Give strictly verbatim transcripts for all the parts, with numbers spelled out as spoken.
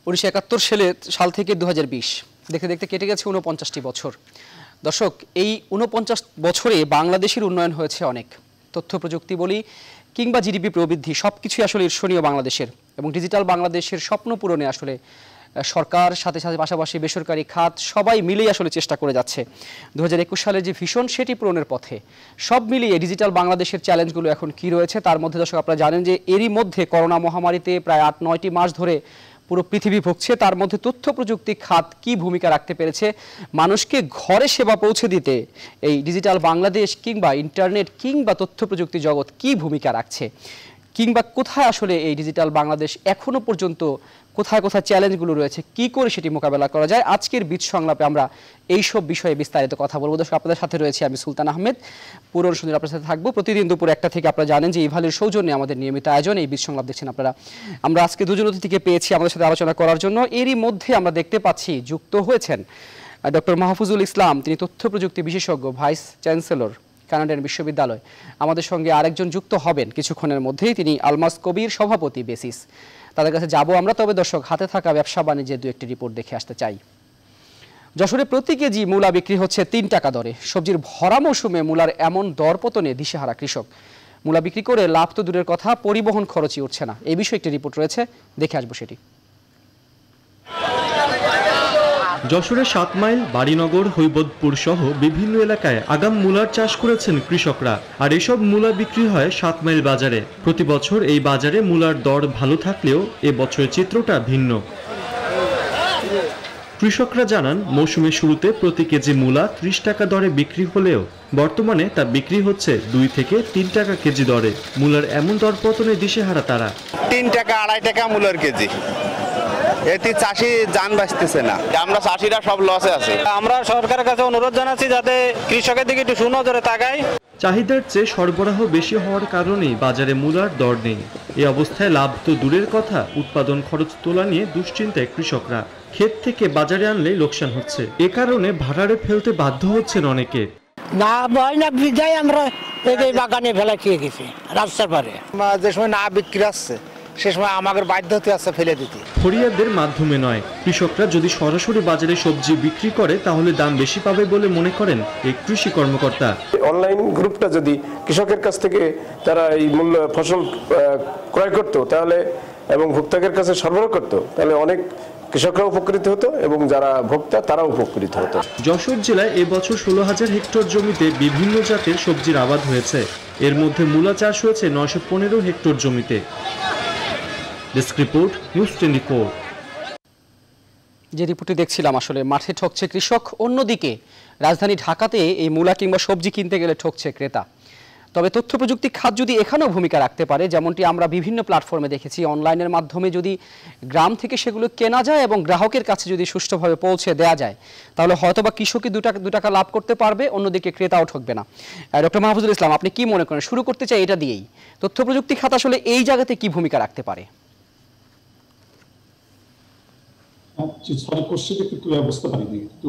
উনিশশো একাত্তর সালে সাল থেকে দু হাজার বিশ দেখতে দেখতে কেটে গেছে ঊনপঞ্চাশটি বছর। দর্শক, এই ঊনপঞ্চাশ বছরে বাংলাদেশের উন্নয়ন হয়েছে অনেক। তথ্য প্রযুক্তি বলি কিংবা জিডিপি প্রবৃদ্ধি সব কিছুই আসলে ঈর্ষণীয় বাংলাদেশের, এবং ডিজিটাল বাংলাদেশের স্বপ্ন পূরণে আসলে সরকার সাথে সাথে পাশাপাশি বেসরকারি খাত সবাই মিলেই আসলে চেষ্টা করে যাচ্ছে। দু হাজার একুশ সালের যে ভিশন সেটি পূরণের পথে। সব মিলিয়ে ডিজিটাল বাংলাদেশের চ্যালেঞ্জগুলো এখন কি রয়েছে তার মধ্যে দর্শক আপনারা জানেন যে এরই মধ্যে করোনা মহামারীতে প্রায় আট নয়টি মাস ধরে পুরো পৃথিবী ভুগছে। তার মধ্যে তথ্য প্রযুক্তি খাত কি ভূমিকা রাখতে পেরেছে মানুষকে ঘরে সেবা পৌঁছে দিতে, এই ডিজিটাল বাংলাদেশ কিংবা ইন্টারনেট কিংবা তথ্য প্রযুক্তি জগৎ কি ভূমিকা রাখছে, কিংবা কোথায় আসলে এই ডিজিটাল বাংলাদেশ এখনো পর্যন্ত কোথায় কোথায় চ্যালেঞ্জগুলো রয়েছে, কি করে সেটি মোকাবেলা করা যায়, আজকের বীজ সংলাপে আমরা এইসব বিষয়ে বিস্তারিত কথা বলবো। দর্শক, আপনাদের সাথে রয়েছে আমি সুলতান আহমেদ, পুরো সুন্দর আপনার সাথে থাকবো প্রতিদিন দুপুর একটা থেকে। আপনারা জানেন যে ইভালের সৌজন্যে আমাদের নিয়মিত আয়োজন এই বীজ সংলাপ দেখছেন আপনারা। আমরা আজকে দুজন অতিথিকে পেয়েছি আমাদের সাথে আলোচনা করার জন্য। এরই মধ্যে আমরা দেখতে পাচ্ছি যুক্ত হয়েছেন ডক্টর মাহফুজুল ইসলাম, তিনি তথ্য প্রযুক্তি বিশেষজ্ঞ, ভাইস চ্যান্সেলর কানাডিয়ান বিশ্ববিদ্যালয়। আমাদের সঙ্গে আরেকজন যুক্ত হবেন কিছুক্ষণের মধ্যেই, তিনি আলমাস কবির, সভাপতি বেসিস। তাদের কাছে যাব আমরা। তবে দর্শক, হাতে থাকা ব্যবসা বাণিজ্যের দু একটি রিপোর্ট দেখে আসতে চাই। যশোরে প্রতি কেজি মূলা বিক্রি হচ্ছে তিন টাকা দরে। সবজির ভরা মৌসুমে মূলার এমন দরপতনে দিশেহারা কৃষক। মূলা বিক্রি করে লাভ তো দূরের কথা, পরিবহন খরচই উঠছে না। এই বিষয়ে একটি রিপোর্ট রয়েছে, দেখে আসবো সেটি। যশোরের সাত মাইল, বাড়িনগর, হৈবদপুর সহ বিভিন্ন এলাকায় আগাম মূলার চাষ করেছেন কৃষকরা। আর এসব মূলা বিক্রি হয় সাত মাইল বাজারে। প্রতি বছর এই বাজারে মূলার দর ভালো থাকলেও এ বছরের চিত্রটা ভিন্ন। কৃষকরা জানান, মৌসুমের শুরুতে প্রতি কেজি মূলা ত্রিশ টাকা দরে বিক্রি হলেও বর্তমানে তা বিক্রি হচ্ছে দুই থেকে তিন টাকা কেজি দরে। মূলার এমন দরপতনে দিশেহারা তারা। তিন টাকা আড়াই টাকা মূলার কেজি, এতে চাষি জান বাঁচতেছে না। আমরা চাষিরা সব লসে আছে। আমরা সরকারের কাছে অনুরোধ জানাচ্ছি যাতে কৃষকের দিকে একটু সুনজরে তাকায়। চাহিদার চেয়ে সরবরাহ বেশি হওয়ার কারণেই বাজারে মূলার দর নেই। এই অবস্থায় লাভ তো দূরের কথা, উৎপাদন খরচ তোলা নিয়ে দুশ্চিন্তায় কৃষকরা। ক্ষেত থেকে বাজারে আনলে লোকসান হচ্ছে, এ কারণে ভাড়ারে ফেলতে বাধ্য হচ্ছেন অনেকে। না হয় না বিদায় আমরা এই বাগানে ফেলা খেয়ে গেছি রাস্তার পারে। যে সময় না বিক্রি আসছে সে সময় আমাদের বাধ্য হতে আছে ফেলে দিতে। ফরিয়াদের মাধ্যমে নয়, কৃষকরা যদি সরাসরি বাজারে সবজি বিক্রি করে তাহলে দাম বেশি পাবে বলে মনে করেন এই কৃষি কর্মকর্তা। অনলাইন গ্রুপটা যদি কৃষকের কাছ থেকে তারা এই মূল্য ফসল ক্রয় করতো তাহলে এবং ভোক্তাদের কাছে সরবরাহ করতো তাহলে অনেক কৃষকরা উপকৃত হতো এবং যারা ভোক্তা তারাও উপকৃত হতো। যশোর জেলায় এবছর ষোলো হাজার হেক্টর জমিতে বিভিন্ন জাতের সবজির আবাদ হয়েছে। এর মধ্যে মূলা চাষ হয়েছে নয়শো পনেরো হেক্টর জমিতে। Desk report, news twenty four. যে রিপোর্টটি দেখছিলাম, আসলে মাঠে ঠকছে কৃষক, অন্যদিকে রাজধানী ঢাকাতে এই মূলা কিংবা সবজি কিনতে গেলে ঠকছে ক্রেতা। তবে তথ্য প্রযুক্তি খাত যদি এখানেও ভূমিকা রাখতে পারে, যেমনটি আমরা বিভিন্ন প্ল্যাটফর্মে দেখেছি, অনলাইনের মাধ্যমে যদি গ্রাম থেকে সেগুলো কেনা যায় এবং গ্রাহকের কাছে যদি সুষ্ঠুভাবে পৌঁছে দেওয়া যায়, তাহলে হয়তোবা কৃষকই দু টাকা দু টাকা লাভ করতে পারবে, অন্যদিকে ক্রেতাও ঠকবে না। ডক্টর মাহফুজুল ইসলাম, আপনি কি মনে করেন? শুরু করতে চাই এটা দিয়েই, তথ্য প্রযুক্তি খাত আসলে এই জায়গাতে কি ভূমিকা রাখতে পারে? সরি, কোশ্চেনটা একটু ক্লিয়ার বুঝতে পারিনি। একটু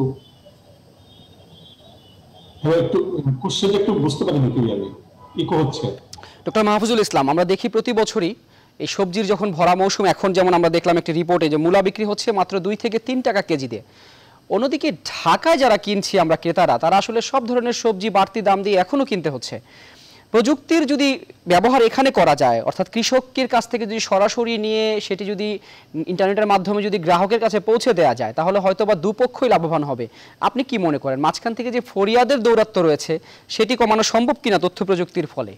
হ্যাঁ, একটু কোশ্চেনটা একটু বুঝতে পারিনি ক্লিয়ারলি। ইকো হচ্ছে। ডক্টর মাহফুজুল ইসলাম, আমরা দেখি প্রতি বছরই এই সবজির যখন ভরা মৌসুম, এখন যেমন আমরা দেখলাম একটি রিপোর্টে যে মূলা বিক্রি হচ্ছে মাত্র দুই থেকে তিন টাকা কেজি দিয়ে। অন্যদিকে ঢাকায় যারা কিনছি আমরা ক্রেতারা, তারা আসলে সব ধরনের সবজি বাড়তি দাম দিয়ে এখনও কিনতে হচ্ছে। প্রযুক্তির যদি ব্যবহার এখানে করা যায়, অর্থাৎ কৃষকের কাছ থেকে যদি সরাসরি নিয়ে সেটি যদি ইন্টারনেটের মাধ্যমে যদি গ্রাহকের কাছে পৌঁছে দেওয়া যায়, তাহলে হয়তো বা দুপক্ষই লাভবান হবে। আপনি কি মনে করেন, মাঝখান থেকে যে ফরিয়াদের দৌরাত্ম্য রয়েছে সেটি কমানো সম্ভব কিনা তথ্য প্রযুক্তির ফলে?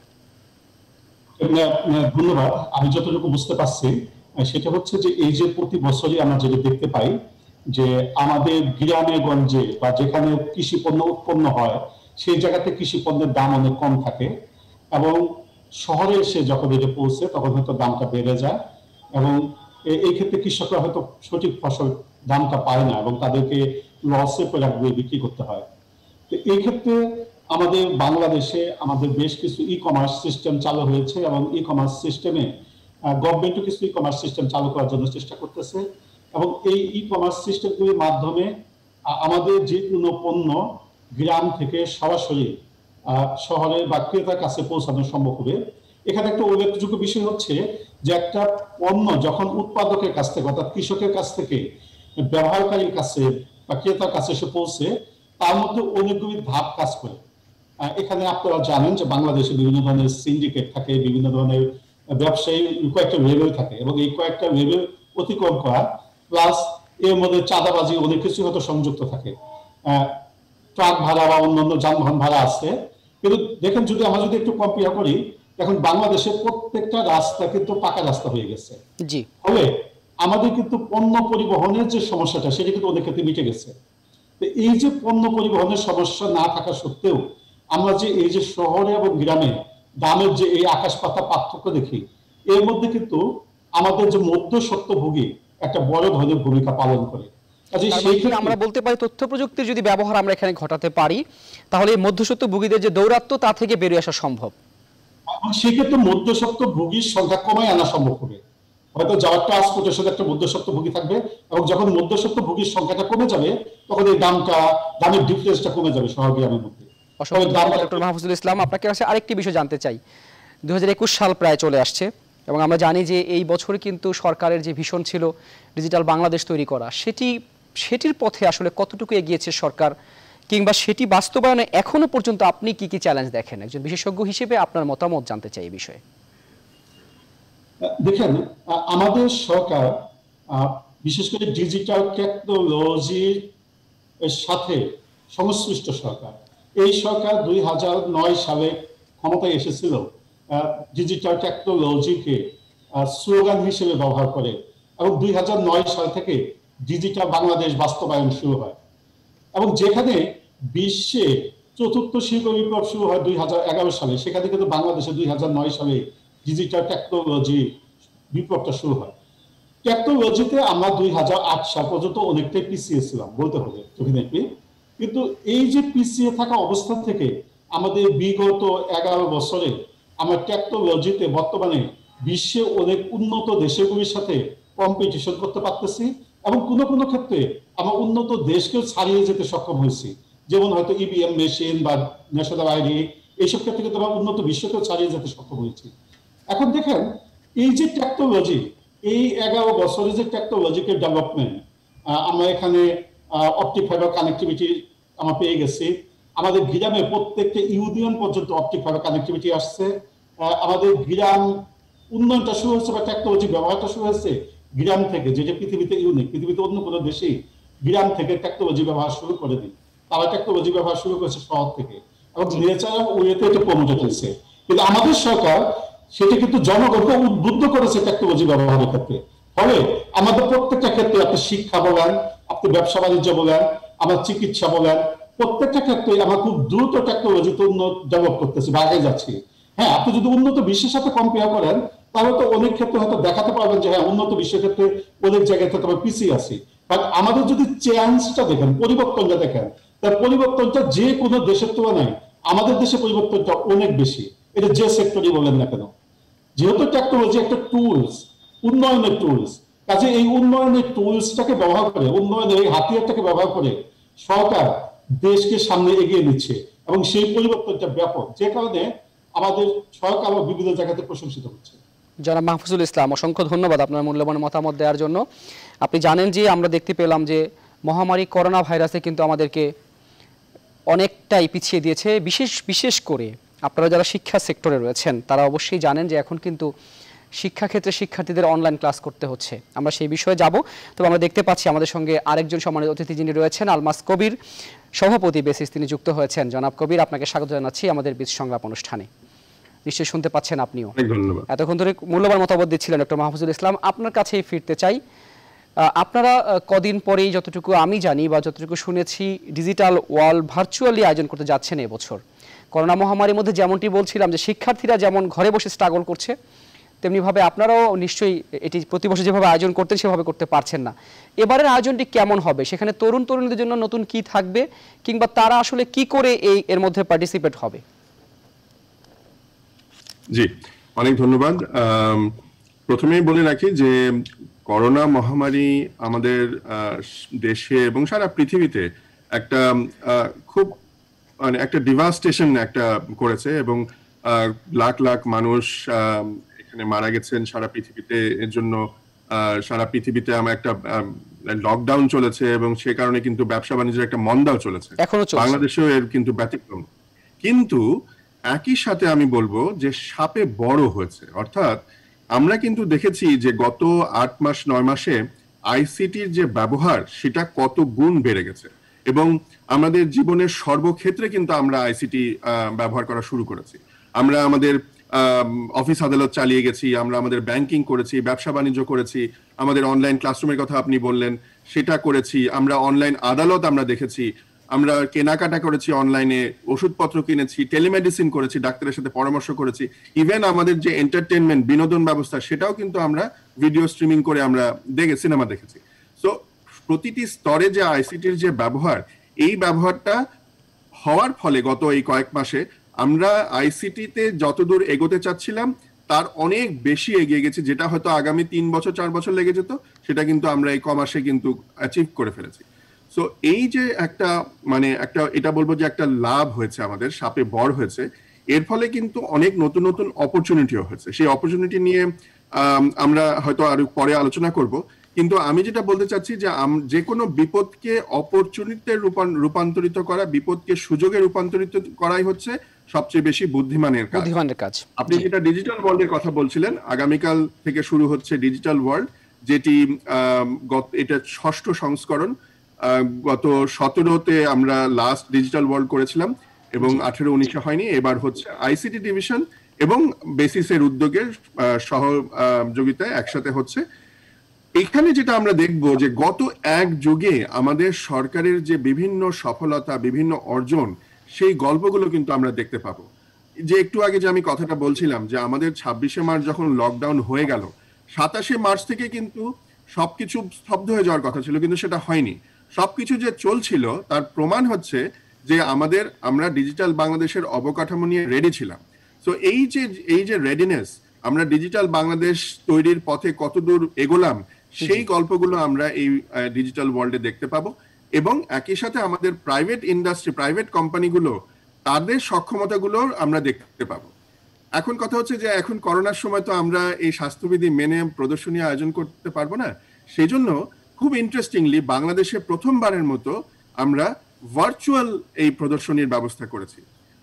ধন্যবাদ। আমি যতটুকু বুঝতে পারছি সেটা হচ্ছে যে এই যে প্রতি বছরই আমরা যেটা দেখতে পাই যে আমাদের গ্রামে গঞ্জে বা যেখানে কৃষি পণ্য উৎপন্ন হয় সেই জায়গাতে কৃষি পণ্যের দাম অনেক কম থাকে, এবং শহরে এসে যখন এটা পৌঁছে তখন হয়তো দামটা বেড়ে যায়, এবং এই ক্ষেত্রে কৃষকরা হয়তো সঠিক ফসল দামটা পায় না এবং তাদেরকে লসে প্রোডাক্ট দিয়ে বিক্রি করতে হয়। তো এই ক্ষেত্রে আমাদের বাংলাদেশে আমাদের বেশ কিছু ই কমার্স সিস্টেম চালু হয়েছে এবং ই কমার্স সিস্টেমে গভর্নমেন্টও কিছু ই কমার্স সিস্টেম চালু করার জন্য চেষ্টা করতেছে, এবং এই ই কমার্স সিস্টেমগুলির মাধ্যমে আমাদের যে কোনো পণ্য গ্রাম থেকে সরাসরি শহরে বা ক্রেতার কাছে পৌঁছানো সম্ভব হবে। এখানে একটা উল্লেখযোগ্য বিষয় হচ্ছে যে একটা পণ্য যখন উৎপাদকের কাছ থেকে অর্থাৎ কৃষকের কাছ থেকে ব্যবহারকারীর কাছে বা ক্রেতার কাছে এসে পৌঁছে, তার মধ্যে অনেকগুলি ধাপ কাজ করে। এখানে আপনারা জানেন যে বাংলাদেশে বিভিন্ন ধরনের সিন্ডিকেট থাকে, বিভিন্ন ধরনের ব্যবসায়ী কয়েকটা লেভেল থাকে, এবং এই কয়েকটা লেভেল অতিক্রম করা প্লাস এর মধ্যে চাঁদাবাজি অনেক কিছু হয়তো সংযুক্ত থাকে। ট্রাক ভাড়া বা অন্যান্য যানবাহন ভাড়া আছে। কিন্তু দেখেন, যদি আমরা যদি একটু কম্পেয়ার করি, এখন বাংলাদেশের প্রত্যেকটা রাস্তা কিন্তু পাকা রাস্তা হয়ে গেছে। জি, ফলে আমাদের কিন্তু পণ্য পরিবহনের যে সমস্যাটা সেটা কিন্তু অনেক ক্ষেত্রে মিটে গেছে। এই যে পণ্য পরিবহনের সমস্যা না থাকা সত্ত্বেও আমরা যে এই যে শহরে এবং গ্রামে দামের যে এই আকাশ পাতা পার্থক্য দেখি, এর মধ্যে কিন্তু আমাদের যে মধ্যস্বত্বভোগী একটা বড় ধরনের ভূমিকা পালন করে। আমরা বলতে পারি তথ্য প্রযুক্তির যদি ব্যবহার আমরা এখানে ঘটাতে পারি, তাহলে মধ্যস্বত্বভোগীদের যে দৌরাত্ম্য তা থেকে বেরিয়ে আসা সম্ভব। সেক্ষেত্রে মধ্যস্বত্বভোগীর সংখ্যা কমায় আনা সম্ভব হবে। হয়তো যাওয়ার ট্রান্সপোর্টের সাথে একটা মধ্যস্বত্বভোগী থাকবে, এবং যখন মধ্যস্বত্বভোগীর সংখ্যাটা কমে যাবে তখন এই দামটা দামের ডিফারেন্সটা কমে যাবে শহর গ্রামের মধ্যে। ডক্টর মাহফুজুল ইসলাম, আপনাকে কাছে আরেকটি বিষয় জানতে চাই। দুই হাজার একুশ সাল প্রায় চলে আসছে, এবং আমরা জানি যে এই বছর কিন্তু সরকারের যে ভিশন ছিল ডিজিটাল বাংলাদেশ তৈরি করা, সেটি সেটির পথে আসলে কতটুকু এগিয়েছে সরকার, কিংবা সেটি বাস্তবায়নে এখনো পর্যন্ত আপনি কি কি চ্যালেঞ্জ দেখেন? একজন বিশেষজ্ঞ হিসেবে আপনার মতামত জানতে চাই এই বিষয়ে। দেখেন, আমাদের সরকার বিশেষ করে ডিজিটাল টেকনোলজির সাথে সংশ্লিষ্ট সরকার। এই সরকার দুই হাজার নয় সালে ক্ষমতায় এসেছিল ডিজিটাল টেকনোলজিকে স্লোগান হিসেবে ব্যবহার করে, এবং দুই হাজার নয় সাল থেকে ডিজিটাল বাংলাদেশ বাস্তবায়ন শুরু হয়। এবং যেখানে বিশ্বে চতুর্থ শিল্প বিপ্লব শুরু হয় দুই হাজার এগারো সালে, সেখানে কিন্তু বাংলাদেশে দুই হাজার নয় সালে ডিজিটাল টেকনোলজি বিপ্লবটা শুরু হয়। টেকনোলজিতে আমরা দুই হাজার আট সাল পর্যন্ত অনেকটাই পিছিয়ে ছিলাম বলতে হবে ডেফিনেটলি। কিন্তু এই যে পিছিয়ে থাকা অবস্থা থেকে আমাদের বিগত এগারো বছরে আমরা টেকনোলজিতে বর্তমানে বিশ্বে অনেক উন্নত দেশগুলির সাথে কম্পিটিশন করতে পারতেছি, এবং কোনো কোনো ক্ষেত্রে আমরা উন্নত দেশকেও ছাড়িয়ে যেতে সক্ষম হয়েছি। যেমন হয়তো ইভিএম মেশিন বা ন্যাশনাল আইডি, এইসব ক্ষেত্রে কিন্তু আমরা উন্নত বিশ্বকেও ছাড়িয়ে যেতে সক্ষম হয়েছি। এখন দেখেন, এই যে টেকনোলজি, এই এগারো বছরে যে টেকনোলজিক্যাল ডেভেলপমেন্ট, আমরা এখানে অপটিক ফাইবার কানেক্টিভিটি আমরা পেয়ে গেছি। আমাদের গ্রামে প্রত্যেকটা ইউনিয়ন পর্যন্ত অপটিক ফাইবার কানেক্টিভিটি আসছে। আমাদের গ্রাম উন্নয়নটা শুরু হচ্ছে বা টেকনোলজি ব্যবহারটা শুরু হচ্ছে গ্রাম থেকে, যেটা পৃথিবীতে ইউনিক। পৃথিবীতে অন্য কোনো দেশেই গ্রাম থেকে টেকনোলজি ব্যবহার শুরু করে দিই, তারা টেকনোলজি ব্যবহার শুরু করেছে শহর থেকে, এবং ন্যাচারাল ওয়েতে এটা প্রমোটেড হয়েছে। কিন্তু আমাদের সরকার সেটা কিন্তু জনগণকে উদ্বুদ্ধ করেছে টেকনোলজি ব্যবহারের ক্ষেত্রে। ফলে আমাদের প্রত্যেকটা ক্ষেত্রে, আপনি শিক্ষা বলেন, আপনি ব্যবসা বাণিজ্য বলেন, আমার চিকিৎসা বলেন, প্রত্যেকটা ক্ষেত্রে আমরা খুব দ্রুত টেকনোলজিতে উন্নত ডেভেলপ করতেছি বা আগে যাচ্ছি। হ্যাঁ, আপনি যদি উন্নত বিশ্বের সাথে কম্পেয়ার করেন, তাহলে তো অনেক ক্ষেত্রে হয়তো দেখাতে পারবেন যে হ্যাঁ, উন্নত বিশ্বের ক্ষেত্রে অনেক জায়গায় থেকে আমরা পিছিয়ে আছি। বাট আমাদের যদি চেঞ্জটা দেখেন, পরিবর্তনটা দেখেন, তার পরিবর্তনটা যে কোনো দেশের তুলনায় আমাদের দেশে পরিবর্তনটা অনেক বেশি। এটা যে সেক্টরই বলেন না কেন, যেহেতু টেকনোলজি একটা টুলস, উন্নয়নের টুলস, কাজে এই উন্নয়নের টুলসটাকে ব্যবহার করে, উন্নয়নের এই হাতিয়ারটাকে ব্যবহার করে সরকার দেশকে সামনে এগিয়ে নিচ্ছে, এবং সেই পরিবর্তনটা ব্যাপক, যে কারণে আমাদের সরকার বিভিন্ন জায়গাতে প্রশংসিত হচ্ছে। জনাব মাহফুজুল ইসলাম, অসংখ্য ধন্যবাদ আপনার মূল্যবান মতামত দেওয়ার জন্য। আপনি জানেন যে আমরা দেখতে পেলাম যে মহামারী করোনা ভাইরাসে কিন্তু আমাদেরকে অনেকটাই পিছিয়ে দিয়েছে। বিশেষ বিশেষ করে আপনারা যারা শিক্ষা সেক্টরে রয়েছেন তারা অবশ্যই জানেন যে এখন কিন্তু শিক্ষাক্ষেত্রে শিক্ষার্থীদের অনলাইন ক্লাস করতে হচ্ছে। আমরা সেই বিষয়ে যাব, তবে আমরা দেখতে পাচ্ছি আমাদের সঙ্গে আরেকজন সম্মানিত অতিথি যিনি রয়েছেন, আলমাস কবির, সভাপতি বেসিস, তিনি যুক্ত হয়েছেন। জনাব কবির, আপনাকে স্বাগত জানাচ্ছি আমাদের বীজ সংলাপ অনুষ্ঠানে। নিশ্চয়ই শুনতে পাচ্ছেন আপনিও। ধন্যবাদ। এতক্ষণ ধরে মূল্যবান মতামত দিচ্ছিলেন ডক্টর মাহফুজুল ইসলাম। আপনার কাছেই ফিরতে চাই। আপনারা কদিন পরেই, যতটুকু আমি জানি বা যতটুকু শুনেছি, ডিজিটাল ওয়ার্ল্ড ভার্চুয়ালি আয়োজন করতে যাচ্ছেন এবছর। করোনা মহামারীর মধ্যে যেমনটি বলছিলাম যে শিক্ষার্থীরা যেমন ঘরে বসে স্ট্রাগল করছে, তেমনিভাবে আপনারাও নিশ্চয়ই এটি প্রতি বছর যেভাবে আয়োজন করতেন সেভাবে করতে পারছেন না। এবারের আয়োজনটি কেমন হবে? সেখানে তরুণ তরুণীদের জন্য নতুন কি থাকবে, কিংবা তারা আসলে কি করে এই এর মধ্যে পার্টিসিপেট হবে? জি, অনেক ধন্যবাদ। প্রথমেই বলে রাখি যে করোনা মহামারী আমাদের দেশে এবং সারা পৃথিবীতে একটা খুব মানে একটা ডিভাস্টেশন একটা করেছে, এবং লাখ লাখ মানুষ যেখানে মারা গেছেন সারা পৃথিবীতে, এর জন্য আহ, সারা পৃথিবীতে আমার একটা লকডাউন চলেছে এবং সে কারণে কিন্তু ব্যবসা বাণিজ্যের একটা মন্দাও চলেছে, এখনো চলছে। বাংলাদেশেও এর কিন্তু ব্যতিক্রম। কিন্তু একই সাথে আমি বলবো যে সাপে বড় হয়েছে, অর্থাৎ আমরা কিন্তু দেখেছি যে গত আট মাস নয় মাসে আইসিটির যে ব্যবহার সেটা কত গুণ বেড়ে গেছে এবং আমাদের জীবনের সর্বক্ষেত্রে কিন্তু আমরা আইসিটি ব্যবহার করা শুরু করেছি। আমরা আমাদের অফিস আদালত চালিয়ে গেছি, আমরা আমাদের ব্যাংকিং করেছি, ব্যবসা বাণিজ্য করেছি, আমাদের অনলাইন ক্লাসরুমের কথা আপনি বললেন সেটা করেছি, আমরা অনলাইন আদালত আমরা দেখেছি, আমরা কেনাকাটা করেছি, অনলাইনে ওষুধপত্র কিনেছি, টেলিমেডিসিন করেছি, ডাক্তারের সাথে পরামর্শ করেছি, ইভেন আমাদের যে এন্টারটেনমেন্ট বিনোদন ব্যবস্থা সেটাও কিন্তু আমরা ভিডিও স্ট্রিমিং করে আমরা দেখে সিনেমা দেখেছি। সো প্রতিটি স্তরে যে আইসিটির যে ব্যবহার, এই ব্যবহারটা হওয়ার ফলে গত এই কয়েক মাসে আমরা আইসিটিতে যতদূর এগোতে চাচ্ছিলাম তার অনেক বেশি এগিয়ে গেছি, যেটা হয়তো আগামী তিন বছর চার বছর লেগে যেত সেটা কিন্তু আমরা এই কমাসে কিন্তু অ্যাচিভ করে ফেলেছি। সো এই যে একটা মানে একটা এটা বলবো যে একটা লাভ হয়েছে আমাদের, সাপে বর হয়েছে, এর ফলে কিন্তু অনেক নতুন নতুন অপরচুনিটিও হয়েছে। সেই অপরচুনিটি নিয়ে আমরা হয়তো আরো পরে আলোচনা করব, কিন্তু আমি যেটা বলতে চাচ্ছি যে যে কোনো বিপদকে অপরচুনিটিতে রূপান্তরিত করা, বিপদকে সুযোগে রূপান্তরিত করাই হচ্ছে সবচেয়ে বেশি বুদ্ধিমানের কাজ। বুদ্ধিমানের কাজ। আপনি যেটা ডিজিটাল ওয়ার্ল্ডের কথা বলছিলেন, আগামীকাল থেকে শুরু হচ্ছে ডিজিটাল ওয়ার্ল্ড, যেটি এটা ষষ্ঠ সংস্করণ। গত সতেরোতে আমরা লাস্ট ডিজিটাল ওয়ার্ল্ড করেছিলাম এবং আঠেরো উনিশে হয়নি, এবার হচ্ছে আইসিটি ডিভিশন এবং বেসিসের উদ্যোগে সহযোগিতায় একসাথে হচ্ছে। এখানে যেটা আমরা দেখব যে গত এক যুগে আমাদের সরকারের যে বিভিন্ন সফলতা, বিভিন্ন অর্জন, সেই গল্পগুলো কিন্তু আমরা দেখতে পাবো। যে একটু আগে যে আমি কথাটা বলছিলাম যে আমাদের ছাব্বিশে মার্চ যখন লকডাউন হয়ে গেল, সাতাশে মার্চ থেকে কিন্তু সবকিছু স্তব্ধ হয়ে যাওয়ার কথা ছিল, কিন্তু সেটা হয়নি। সবকিছু যে চলছিল তার প্রমাণ হচ্ছে যে আমাদের আমরা ডিজিটাল বাংলাদেশের অবকাঠামো নিয়ে রেডি ছিলাম। সো এই যে এই যে রেডিনেস, আমরা ডিজিটাল বাংলাদেশ তৈরির পথে কতদূর এগোলাম, সেই গল্পগুলো আমরা এই ডিজিটাল ওয়ার্ল্ডে দেখতে পাবো। এবং একই সাথে আমাদের প্রাইভেট ইন্ডাস্ট্রি, প্রাইভেট কোম্পানিগুলো, তাদের সক্ষমতাগুলো আমরা দেখতে পাবো। এখন কথা হচ্ছে যে এখন করোনার সময় তো আমরা এই স্বাস্থ্যবিধি মেনে প্রদর্শনী আয়োজন করতে পারবো না, সেই জন্য খুব ইন্টারেস্টিংলি বাংলাদেশে প্রথমবারের মতো আমরা ভার্চুয়াল এই প্রদর্শনীর ব্যবস্থা করেছি,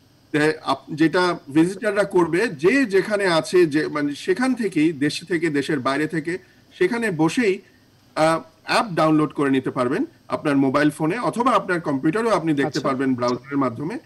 যেটা ভিজিটাররা করবে যে যেখানে আছে, যে মানে সেখান থেকেই, দেশ থেকে দেশের বাইরে থেকে, সেখানে বসেই অ্যাপ ডাউনলোড করে নিতে পারবেন আপনার মোবাইল ফোনে, অথবা আপনার কম্পিউটারেও আপনি দেখতে পারবেন ব্রাউজারের মাধ্যমে।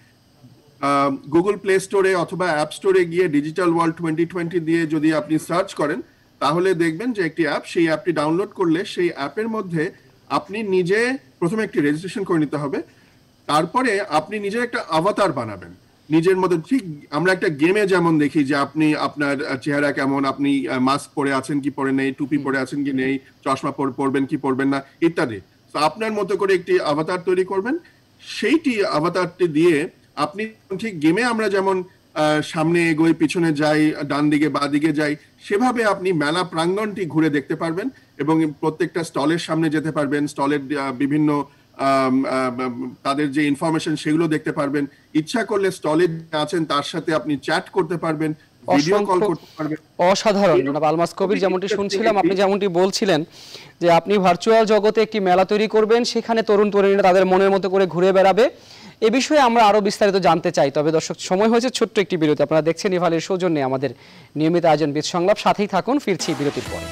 গুগল প্লে স্টোরে অথবা অ্যাপ স্টোরে গিয়ে ডিজিটাল ওয়ার্ল্ড টোয়েন্টি টোয়েন্টি দিয়ে যদি আপনি সার্চ করেন, তাহলে দেখবেন যে একটি অ্যাপ, সেই অ্যাপটি ডাউনলোড করলে সেই অ্যাপের মধ্যে আপনি নিজে প্রথমে একটি রেজিস্ট্রেশন করে নিতে হবে, তারপরে আপনি নিজের একটা আভাতার বানাবেন নিজের মধ্যে। ঠিক আমরা একটা গেমে যেমন দেখি যে আপনি আপনার চেহারা কেমন, আপনি মাস্ক পরে আছেন কি পরে নেই, টুপি পরে আছেন কি নেই, চশমা পরবেন কি পরবেন না ইত্যাদি। তো আপনার মতো করে একটি আভাতার তৈরি করবেন, সেইটি আভাতারটি দিয়ে আপনি ঠিক গেমে আমরা যেমন সামনে এগোই, পিছনে যাই, ডান দিকে বা দিকে যাই, সেভাবে আপনি মেলা প্রাঙ্গণটি ঘুরে দেখতে পারবেন এবং প্রত্যেকটা স্টলের সামনে যেতে পারবেন, স্টলের বিভিন্ন তাদের যে ইনফরমেশন সেগুলো দেখতে পারবেন। ইচ্ছা করলে স্টলে আছেন তার সাথে আপনি চ্যাট করতে পারবেন, ভিডিও কল করতে পারবেন। অসাধারণ জনাব আলমাস কবির, যেমনটি শুনছিলাম, আপনি যেমনটি বলছিলেন যে আপনি ভার্চুয়াল জগতে একটি মেলা তৈরি করবেন, সেখানে তরুণ তরুণীরা তাদের মনের মতো করে ঘুরে বেড়াবে। এ বিষয়ে আমরা আরো বিস্তারিত জানতে চাই, তবে দর্শক সময় হয়েছে ছোট্ট একটি বিরতি। আপনারা দেখছেন ইভালের সৌজন্যে আমাদের নিয়মিত আয়োজন বিদ সংলাপ, সাথেই থাকুন, ফিরছি বিরতির পর।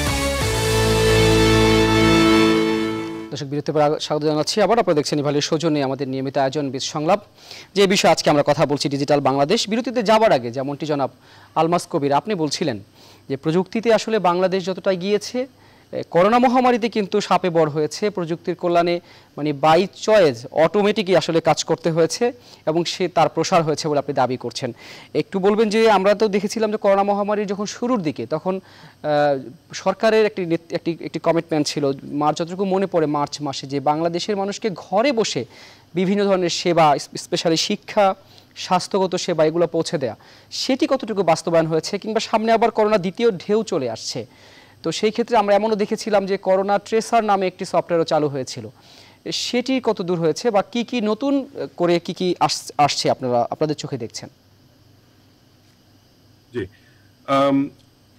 দর্শক বিরতির পর স্বাগত জানাচ্ছি আবার। আপনারা দেখছেন ইভালের সৌজন্যে আমাদের নিয়মিত আয়োজন বিদ সংলাপ, যে বিষয়ে আজকে আমরা কথা বলছি ডিজিটাল বাংলাদেশ। বিরতিতে যাবার আগে যেমনটি জনাব আলমাস কবির আপনি বলছিলেন যে প্রযুক্তিতে আসলে বাংলাদেশ যতটা গিয়েছে, করোনা মহামারীতে কিন্তু সাপে বর হয়েছে। প্রযুক্তির কল্যাণে মানে বাই চয়েস অটোমেটিকই আসলে কাজ করতে হয়েছে এবং সে তার প্রসার হয়েছে বলে আপনি দাবি করছেন। একটু বলবেন যে আমরা তো দেখেছিলাম যে করোনা মহামারীর যখন শুরুর দিকে, তখন সরকারের একটি একটি একটি কমিটমেন্ট ছিল, মার্চ যতটুকু মনে পড়ে মার্চ মাসে, যে বাংলাদেশের মানুষকে ঘরে বসে বিভিন্ন ধরনের সেবা, স্পেশালি শিক্ষা, স্বাস্থ্যগত সেবা, এগুলো পৌঁছে দেয়া। সেটি কতটুকু বাস্তবায়ন হয়েছে, কিংবা সামনে আবার করোনা দ্বিতীয় ঢেউ চলে আসছে, তো সেই ক্ষেত্রে আমরা এমনও দেখেছিলাম যে করোনা ট্রেসার নামে একটি সফটওয়্যারও চালু হয়েছিল, সেটি কত দূর হয়েছে বা কি কি নতুন করে কি কি আসছে আপনারা আপনাদের চোখে দেখছেন? জি,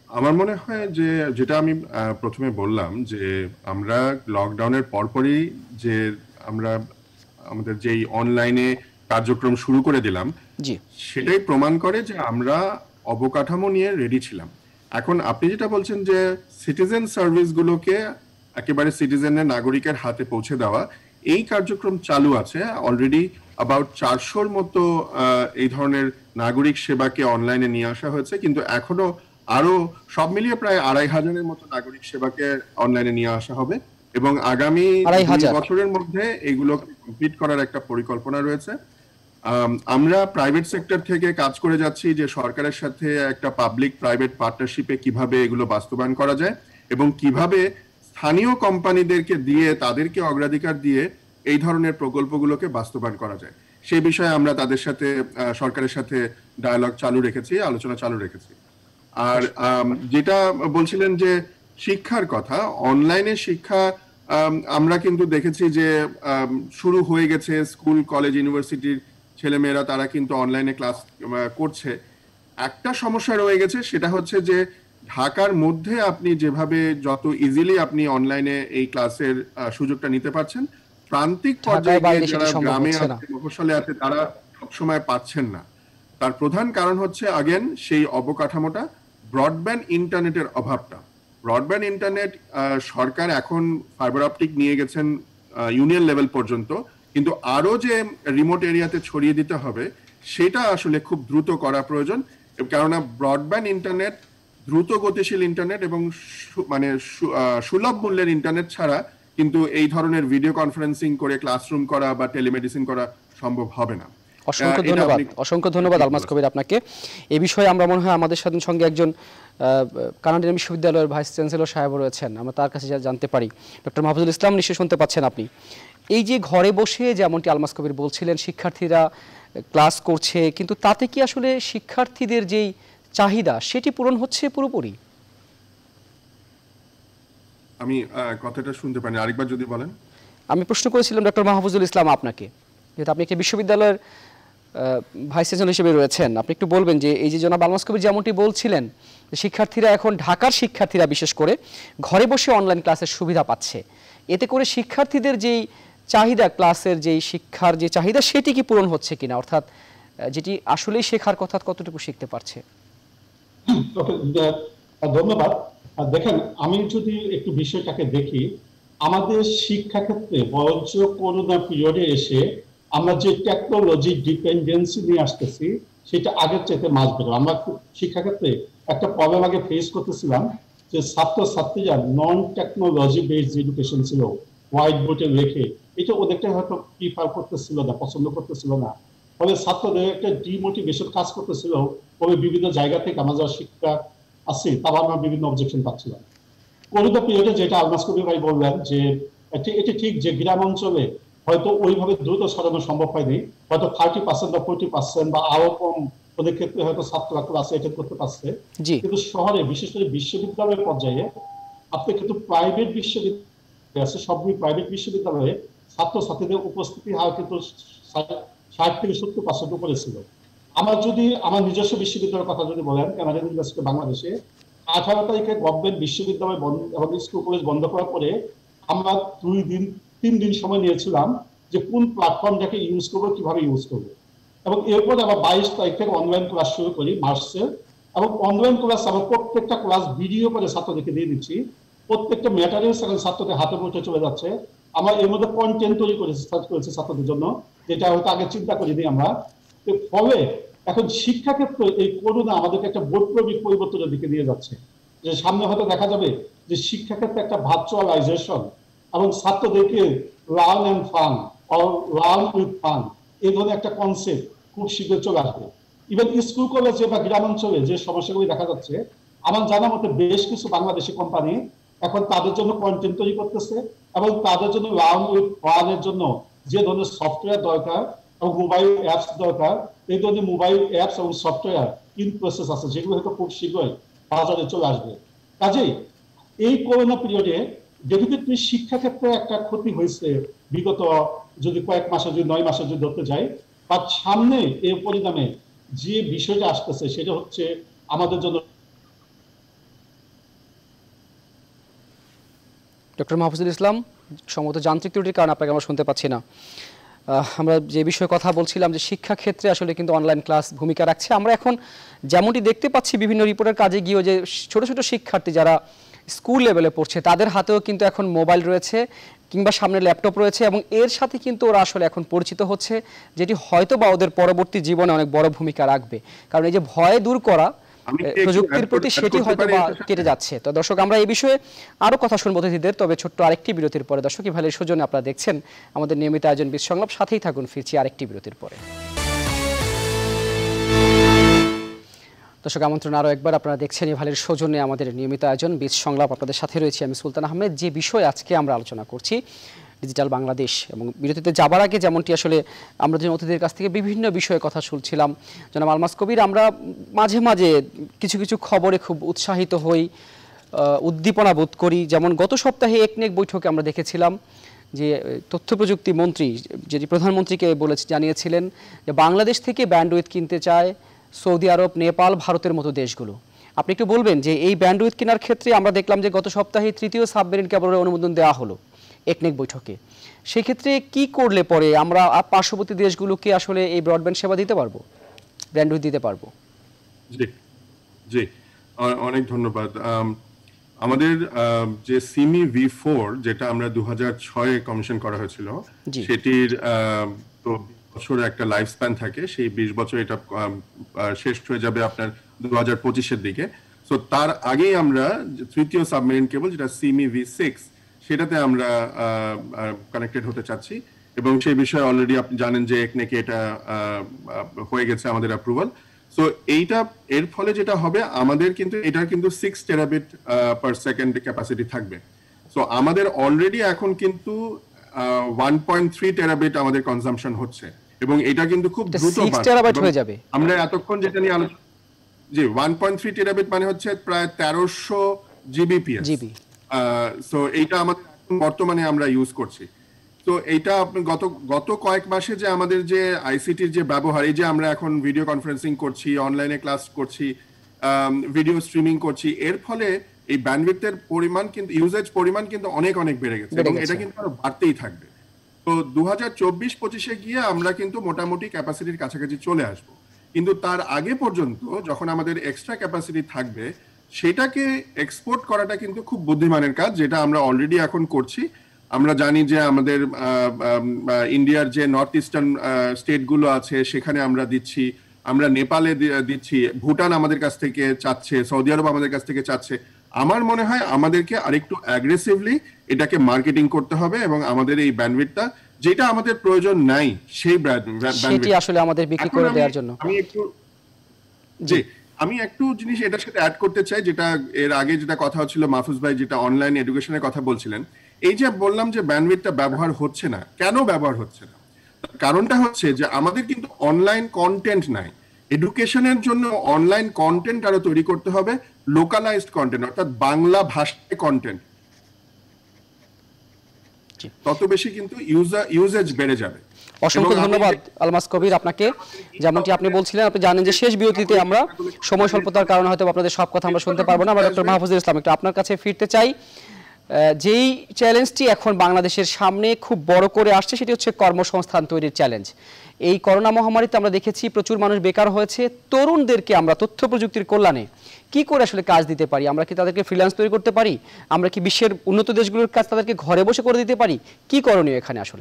আমার মনে হয় যে যেটা আমি আহ, প্রথমে বললাম যে আমরা লকডাউনের পরপরই যে আমরা আমাদের যেই অনলাইনে কার্যক্রম শুরু করে দিলাম জি সেটাই প্রমাণ করে যে আমরা অবকাঠামো নিয়ে রেডি ছিলাম। এখন আপনি যেটা বলছেন যে সিটিজেন সার্ভিসগুলোকে একেবারে সিটিজেনের নাগরিকের হাতে পৌঁছে দেওয়া, এই কার্যক্রম চালু আছে অলরেডি। অ্যাবাউট চারশোর মতো আহ, এই ধরনের নাগরিক সেবাকে অনলাইনে নিয়ে আসা হয়েছে, কিন্তু এখনো আরো সব মিলিয়ে প্রায় আড়াই হাজারের মতো নাগরিক সেবাকে অনলাইনে নিয়ে আসা হবে এবং আগামী আড়াই দুই হাজার। বছরের মধ্যে এগুলো কমপ্লিট করার একটা পরিকল্পনা রয়েছে। আম, আমরা প্রাইভেট সেক্টর থেকে কাজ করে যাচ্ছি যে সরকারের সাথে একটা পাবলিক প্রাইভেট পার্টনারশিপে কিভাবে এগুলো বাস্তবায়ন করা যায় এবং কিভাবে স্থানীয় কোম্পানিদেরকে দিয়ে তাদেরকে অগ্রাধিকার দিয়ে এই ধরনের প্রকল্পগুলোকে বাস্তবায়ন করা যায় সেই বিষয়ে আমরা তাদের সাথে আহ, সরকারের সাথে ডায়ালগ চালু রেখেছি, আলোচনা চালু রেখেছি। আর আম, যেটা বলছিলেন যে শিক্ষার কথা, অনলাইনে শিক্ষা আম, আমরা কিন্তু দেখেছি যে আম, শুরু হয়ে গেছে। স্কুল কলেজ ইউনিভার্সিটির ছেলেমেয়েরা তারা কিন্তু অনলাইনে ক্লাস করছে। একটা সমস্যা রয়ে গেছে, সেটা হচ্ছে যে ঢাকার মধ্যে আপনি যেভাবে যত ইজিলি আপনি অনলাইনে এই ক্লাসের আহ, সুযোগটা নিতে পারছেন, প্রান্তিক পর্যায়ে বাইরে গিয়ে সেটা যারা সম্ভব গ্রামে হচ্ছে না। আছে মফস্বলে আছে তারা সবসময় পাচ্ছেন না। তার প্রধান কারণ হচ্ছে আগেন সেই অবকাঠামোটা, ব্রডব্যান্ড ইন্টারনেটের অভাবটা। ব্রডব্যান্ড ইন্টারনেট সরকার এখন ফাইবার অপটিক নিয়ে গেছেন ইউনিয়ন লেভেল পর্যন্ত, কিন্তু আরো যে রিমোট এরিয়াতে ছড়িয়ে দিতে হবে সেটা আসলে খুব দ্রুত করা প্রয়োজন। কেননা ব্রডব্যান্ড ইন্টারনেট, দ্রুত গতিশীল ইন্টারনেট এবং সু- মানে সু- আহ, সুলভ মূল্যের ইন্টারনেট ছাড়া কিন্তু এই ধরনের ভিডিও কনফারেন্সিং করে ক্লাসরুম করা বা টেলিমেডিসিন করা সম্ভব হবে না। অসংখ্য আহ, এটা ধন্যবাদ, আপনি- অসংখ্য ধন্যবাদ আলমাস কবির আপনাকে। এ বিষয়ে আমরা মনে হয় আমাদের সাথে সঙ্গে একজন কানাডিয়ান বিশ্ববিদ্যালয়ের ভাইস চ্যান্সেলর সাহেব রয়েছেন, আমরা তার কাছে যা জানতে পারি। ডক্টর মাহফুজুল ইসলাম, নিশ্চয়ই শুনতে পাচ্ছেন আপনি। এই যে ঘরে বসে যেমনটি আলমাস কবির বলছিলেন শিক্ষার্থীরা ক্লাস করছে, কিন্তু তাতে কি আসলে শিক্ষার্থীদের যেই চাহিদা সেটি পূরণ হচ্ছে পুরোপুরি? আমি আহ, কথাটা শুনতে পারিনি, আরেকবার যদি বলেন। আমি প্রশ্ন করেছিলাম ডক্টর মাহফুজুল ইসলাম আপনাকে, যেহেতু আপনি একটি বিশ্ববিদ্যালয়ের ভাইস চ্যান্সেলর হিসেবে রয়েছেন, আপনি একটু বলবেন যে এই যে জনাব আলমাস কবির যেমনটি বলছিলেন যে শিক্ষার্থীরা এখন, ঢাকার শিক্ষার্থীরা বিশেষ করে ঘরে বসে অনলাইন ক্লাসের সুবিধা পাচ্ছে, এতে করে শিক্ষার্থীদের যেই চাহিদা, ক্লাসের যেই শিক্ষার যে চাহিদা সেটি কি পূরণ হচ্ছে কিনা, অর্থাৎ আহ, যেটি আসলেই শেখার কথা কতটুকু শিখতে পারছে? ওকে, আহ, ধন্যবাদ। আহ, দেখেন, আমি যদি একটু বিষয়টাকে দেখি, আমাদের শিক্ষা ক্ষেত্রে বরঞ্চ করোনা পিরিয়ডে এসে আমরা যে টেকনোলজি ডিপেন্ডেন্সি নিয়ে আসতেছি সেটা আগের চাইতে মাস বেড়ে। আমরা শিক্ষা ক্ষেত্রে একটা প্রবলেম আগে ফেস করতেছিলাম যে ছাত্র ছাত্রীরা নন টেকনোলজি বেসড এডুকেশন ছিল, হোয়াইট বোর্ডে রেখে, এটা ওদেরকে হয়তো প্রিফার করতেছিল না, পছন্দ করতেছিল না। ফলে ছাত্রদের একটা ডিমোটিভেশন কাজ করতেছিল। তবে বিভিন্ন জায়গা থেকে আমরা যারা শিক্ষা আছে তারা আমরা বিভিন্ন অবজেকশন পাচ্ছিলাম। করোনা পিরিয়ডে যেটা আলমাস কবির ভাই বললেন যে এটি ঠিক যে গ্রাম অঞ্চলে হয়তো ওইভাবে দ্রুত সরানো সম্ভব হয়নি, হয়তো থার্টি পার্সেন্ট বা ফোর্টি পার্সেন্ট বা আরো কম ওদের ক্ষেত্রে হয়তো ছাত্ররা ক্লাসে অ্যাটেন্ড করতে পারছে। জি, কিন্তু শহরে বিশেষ করে বিশ্ববিদ্যালয়ের পর্যায়ে আপনি কিন্তু প্রাইভেট বিশ্ববিদ্যালয় আছে, সবগুলি প্রাইভেট বিশ্ববিদ্যালয়ে ছাত্রছাত্রীদের উপস্থিতি হার কিন্তু ষাট থেকে সত্তর পার্সেন্ট উপরে ছিল। আমার যদি আমার নিজস্ব বিশ্ববিদ্যালয়ের কথা যদি বলেন, কানাডিয়ান ইউনিভার্সিটি বাংলাদেশে আঠারো তারিখে গভর্নমেন্ট বিশ্ববিদ্যালয় বন্ধ এবং স্কুল কলেজ বন্ধ করার পরে আমরা দুই দিন তিন দিন সময় নিয়েছিলাম যে কোন প্ল্যাটফর্মটাকে ইউজ করবো, কিভাবে ইউজ করবো। এবং এরপর আবার বাইশ তারিখ থেকে অনলাইন ক্লাস শুরু করি মার্চে, এবং অনলাইন ক্লাস আমরা প্রত্যেকটা ক্লাস ভিডিও করে ছাত্রদেরকে দিয়ে দিচ্ছি। প্রত্যেকটা ম্যাটেরিয়ালস এখন ছাত্রদের হাতে মুঠে চলে যাচ্ছে। আমরা এর মধ্যে কন্টেন্ট তৈরি করেছি করেছি ছাত্রদের জন্য, যেটা হয়তো আগে চিন্তা করিনি আমরা। ফলে এখন শিক্ষাক্ষেত্রে এই করোনা আমাদেরকে একটা বৈপ্লবিক পরিবর্তনের দিকে নিয়ে যাচ্ছে, যে সামনে হয়তো দেখা যাবে যে শিক্ষাক্ষেত্রে একটা ভার্চুয়ালাইজেশন এবং ছাত্রদেরকে learn and fun or learn with fun, এই ধরনের একটা কনসেপ্ট খুব শীঘ্রই চলে আসবে। ইভেন স্কুল কলেজে বা গ্রামাঞ্চলে যে সমস্যাগুলি দেখা যাচ্ছে, আমার জানা মতে বেশ কিছু বাংলাদেশি কোম্পানি এখন তাদের জন্য কন্টেন্ট তৈরি করতেছে এবং তাদের জন্য লার্ন উইথ ফানের জন্য যে ধরনের সফটওয়্যার দরকার এবং মোবাইল অ্যাপস দরকার, এই ধরনের মোবাইল অ্যাপস এবং সফটওয়্যার ইন প্রসেস আছে, যেগুলো হয়তো খুব শীঘ্রই বাজারে চলে আসবে। কাজেই এই করোনা পিরিয়ডে ডেফিনেটলি শিক্ষাক্ষেত্রে একটা ক্ষতি হয়েছে বিগত যদি কয়েক মাসে, যদি নয় মাসে যদি ধরতে যাই, তার সামনে এর পরিণামে যে বিষয়টা আসতেছে সেটা হচ্ছে আমাদের জন্য ডক্টর মাহফুজুল ইসলাম, সম্ভবত যান্ত্রিক ত্রুটির কারণে আপনাকে আমরা শুনতে পাচ্ছি না। আমরা যে বিষয়ে কথা বলছিলাম যে শিক্ষা ক্ষেত্রে আসলে কিন্তু অনলাইন ক্লাস ভূমিকা রাখছে। আমরা এখন যেমনটি দেখতে পাচ্ছি বিভিন্ন রিপোর্টের কাজে গিয়েও যে ছোট ছোট শিক্ষার্থী যারা স্কুল লেভেলে পড়ছে তাদের হাতেও কিন্তু এখন মোবাইল রয়েছে কিংবা সামনে ল্যাপটপ রয়েছে, এবং এর সাথে কিন্তু ওরা আসলে এখন পরিচিত হচ্ছে, যেটি হয়তো বা ওদের পরবর্তী জীবনে অনেক বড় ভূমিকা রাখবে। কারণ এই যে ভয় দূর করা প্রযুক্তির প্রতি, সেটি হয়তো বা কেটে যাচ্ছে। তো দর্শক, আমরা এই বিষয়ে আরো কথা শুনবো অতিথিদের, তবে ছোট্ট আরেকটি বিরতির পরে। দর্শক, ইভালের সৌজন্যে আপনারা দেখছেন আমাদের নিয়মিত আয়োজন বিশ সংলাপ, সাথেই থাকুন, ফিরছি আরেকটি বিরতির পরে। দর্শক, আমন্ত্রণ আরও একবার, আপনারা দেখছেন ইভালের সৌজন্যে আমাদের নিয়মিত আয়োজন বিশ সংলাপ। আপনাদের সাথে রয়েছে আমি সুলতান আহমেদ। যে বিষয়ে আজকে আমরা আলোচনা করছি ডিজিটাল বাংলাদেশ, এবং বিরতিতে যাবার আগে যেমনটি আসলে আমরা যে অতিথিদের কাছ থেকে বিভিন্ন বিষয়ে কথা শুনছিলাম, জনাব আলমাস কবির, আমরা মাঝে মাঝে কিছু কিছু খবরে খুব উৎসাহিত হই, উদ্দীপনা বোধ করি। যেমন গত সপ্তাহে একনেক বৈঠকে আমরা দেখেছিলাম যে তথ্য প্রযুক্তি মন্ত্রী, যেটি প্রধানমন্ত্রীকে বলে জানিয়েছিলেন যে বাংলাদেশ থেকে ব্যান্ডউইথ কিনতে চায় সৌদি আরব, নেপাল, ভারতের মতো দেশগুলো। আপনি একটু বলবেন যে এই ব্যান্ডউইথ কেনার ক্ষেত্রে আমরা দেখলাম যে গত সপ্তাহে তৃতীয় সাবমেরিন কেবলের অনুমোদন দেওয়া হলো একনেক বৈঠকে। সেক্ষেত্রে কি করলে পরে আমরা পার্শ্ববর্তী দেশগুলোকে আসলে এই ব্রডব্যান্ড সেবা দিতে পারবো, ব্যান্ডউইথ দিতে পারবো? জি জি অনেক ধন্যবাদ। আমাদের যে সিমি ভি ফোর, যেটা আমরা দু হাজার ছয়ে কমিশন করা হয়েছিল, সেটির তো বছর একটা লাইফ স্প্যান থাকে, সেই বিশ বছর এটা শেষ হয়ে যাবে আপনার দু হাজার পঁচিশের দিকে। সো তার আগেই আমরা তৃতীয় সাবমেরিন কেবল, যেটা সিমি ভি সিক্স, সেটাতে আমরা কানেক্টেড হতে চাচ্ছি, এবং সেই বিষয়ে অলরেডি আপনি জানেন যে একনেকে এটা হয়ে গেছে আমাদের অ্যাপ্রুভাল। সো এইটা এর ফলে যেটা হবে, আমাদের কিন্তু এটার কিন্তু six terabit per second capacity থাকবে। সো আমাদের অলরেডি এখন কিন্তু ওয়ান পয়েন্ট থ্রি টেরাবিট আমাদের কনজাম্পশন হচ্ছে, এবং এটা কিন্তু খুব দ্রুত হয়ে যাবে। আমরা এতক্ষণ যেটা নিয়ে আলোচনা, জি ওয়ান পয়েন্ট থ্রি টেরাবিট মানে হচ্ছে প্রায় তেরোশো জিবিপিএস। সো এইটা আমাদের বর্তমানে আমরা ইউজ করছি। তো এইটা আপনি গত গত কয়েক মাসে যে আমাদের যে আইসিটির যে ব্যবহার, এই যে আমরা এখন ভিডিও কনফারেন্সিং করছি, অনলাইনে ক্লাস করছি, ভিডিও স্ট্রিমিং করছি, এর ফলে এই ব্যান্ডউইথের পরিমাণ কিন্তু, ইউজেজ পরিমাণ কিন্তু অনেক অনেক বেড়ে গেছে, এবং এটা কিন্তু আরো বাড়তেই থাকবে। তো দু হাজার চব্বিশ পঁচিশে গিয়ে আমরা কিন্তু মোটামুটি ক্যাপাসিটির কাছাকাছি চলে আসবো, কিন্তু তার আগে পর্যন্ত যখন আমাদের এক্সট্রা ক্যাপাসিটি থাকবে, সেটাকে এক্সপোর্ট করাটা কিন্তু খুব বুদ্ধিমানের কাজ, যেটা আমরা অলরেডি এখন করছি। আমরা জানি যে আমাদের ইন্ডিয়ার যে নর্থ ইস্টার্ন স্টেটগুলো আছে সেখানে আমরা দিচ্ছি, আমরা নেপালে দিচ্ছি, ভুটান আমাদের কাছ থেকে চাচ্ছে, সৌদি আরব আমাদের কাছ থেকে চাচ্ছে। আমার মনে হয় আমাদেরকে আরেকটু অ্যাগ্রেসিভলি এটাকে মার্কেটিং করতে হবে, এবং আমাদের এই ব্যান্ডউইথটা যেটা আমাদের প্রয়োজন নাই, সেই ব্যান্ডউইথ আসলে আমাদের বিক্রি করে দেওয়ার জন্য। আমি একটু জি আমি একটু জিনিস এটার সাথে অ্যাড করতে চাই, যেটা এর আগে যেটা কথা হচ্ছিল মাহফুজ ভাই, যেটা অনলাইন এডুকেশনের কথা বলছিলেন। এই যে বললাম যে ব্যান্ডউইথটা ব্যবহার হচ্ছে না, কেন ব্যবহার হচ্ছে না? কারণটা হচ্ছে যে আমাদের কিন্তু অনলাইন কন্টেন্ট নাই। এডুকেশনের জন্য অনলাইন কন্টেন্ট আরো তৈরি করতে হবে, লোকালাইজড কন্টেন্ট, অর্থাৎ বাংলা ভাষায় কন্টেন্ট। তত বেশি কিন্তু ইউজার ইউজেজ বেড়ে যাবে। অসংখ্য ধন্যবাদ আলমাস কবির আপনাকে। যেমনটি আপনি বলছিলেন, আপনি জানেন যে শেষ বিরতিতে আমরা সময় স্বল্পতার কারণে হয়তো আপনাদের সব কথা আমরা শুনতে পারবো না। আমরা ডক্টর মাহফুজুল ইসলাম একটু আপনার কাছে ফিরতে চাই। যেই চ্যালেঞ্জটি এখন বাংলাদেশের সামনে খুব বড় করে আসছে, সেটি হচ্ছে কর্মসংস্থান তৈরির চ্যালেঞ্জ। এই করোনা মহামারীতে আমরা দেখেছি প্রচুর মানুষ বেকার হয়েছে। তরুণদেরকে আমরা তথ্য প্রযুক্তির কল্যাণে কি করে আসলে কাজ দিতে পারি? আমরা কি তাদেরকে ফ্রিল্যান্স তৈরি করতে পারি? আমরা কি বিশ্বের উন্নত দেশগুলোর কাজ তাদেরকে ঘরে বসে করে দিতে পারি? কি করণীয় এখানে আসলে?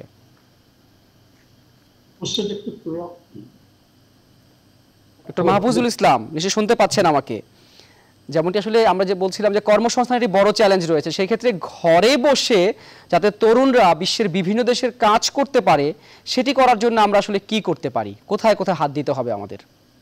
ডক্টর মাহফুজুল ইসলাম নিশ্চয়ই শুনতে পাচ্ছেন আমাকে? যেমনটি আসলে আমরা যে বলছিলাম যে কর্মসংস্থানের একটি বড় চ্যালেঞ্জ রয়েছে, সেই ক্ষেত্রে ঘরে বসে যাতে তরুণরা বিশ্বের বিভিন্ন দেশের কাজ করতে পারে, সেটি করার জন্য আমরা আসলে কি করতে পারি? কোথায় কোথায় হাত দিতে হবে আমাদের?